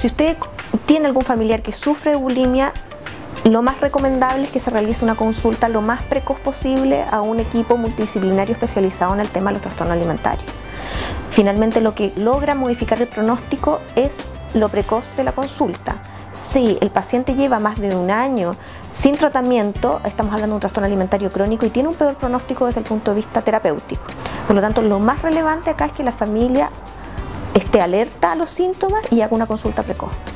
Si usted tiene algún familiar que sufre de bulimia, lo más recomendable es que se realice una consulta lo más precoz posible a un equipo multidisciplinario especializado en el tema de los trastornos alimentarios. Finalmente, lo que logra modificar el pronóstico es lo precoz de la consulta. Si el paciente lleva más de un año sin tratamiento, estamos hablando de un trastorno alimentario crónico y tiene un peor pronóstico desde el punto de vista terapéutico. Por lo tanto, lo más relevante acá es que la familia esté alerta a los síntomas y haga una consulta precoz.